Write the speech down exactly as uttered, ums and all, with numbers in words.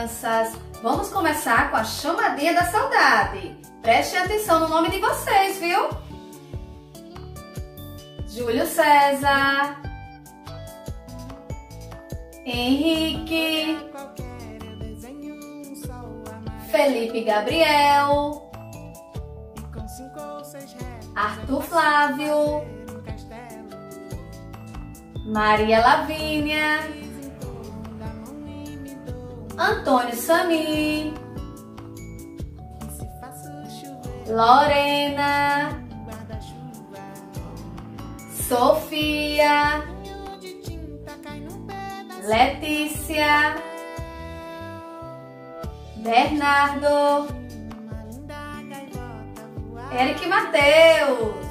crianças! Vamos começar com a chamadinha da saudade. Prestem atenção no nome de vocês, viu? Júlio César, Henrique, Felipe Gabriel, Arthur Flávio, Maria Lavínia, Antônio Sami, Lorena, Sofia, Letícia, Bernardo, Eric Mateus,